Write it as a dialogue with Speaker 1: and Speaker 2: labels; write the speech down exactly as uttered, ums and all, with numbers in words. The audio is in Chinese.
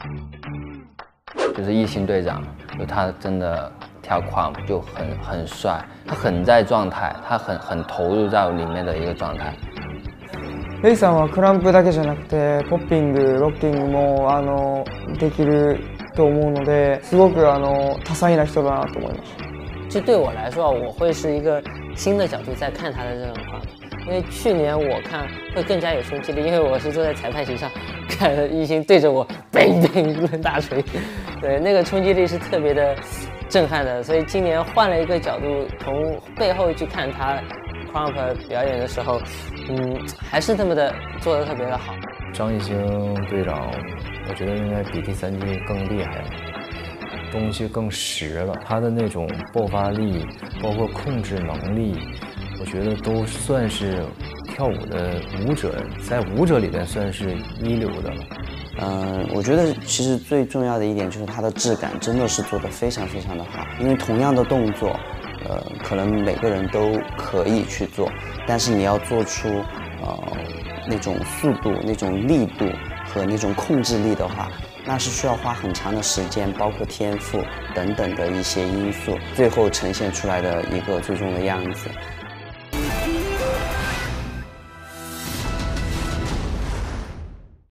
Speaker 1: 就是异星队长，就他真的跳 Crump 就很很帅，他很在状态，他很很投入在里面的一个状态。
Speaker 2: レイさんはクランプだけじゃなくてポッピング、ロッキングもあのできると思うので、すごくあの多彩な人だなと思いました。
Speaker 3: 就对我来说，我会是一个新的角度在看他的这种Crump。因为去年我看会更加有冲击力，因为我是坐在裁判席上看着一星对着我 bang bang 一轮大锤，对，那个冲击力是特别的震撼的。所以今年换了一个角度，从背后去看他 Crump 表演的时候，嗯，还是这么的做的特别的好。
Speaker 4: 张艺兴队长，我觉得应该比第三季更厉害了，东西更实了，他的那种爆发力，包括控制能力。我觉得都算是跳舞的舞者，在舞者里边算是一流的了。
Speaker 5: 嗯，我觉得其实最重要的一点就是它的质感真的是做得非常非常的好。因为同样的动作，呃，可能每个人都可以去做，但是你要做出呃那种速度、那种力度和那种控制力的话，那是需要花很长的时间，包括天赋等等的一些因素，最后呈现出来的一个最终的样子。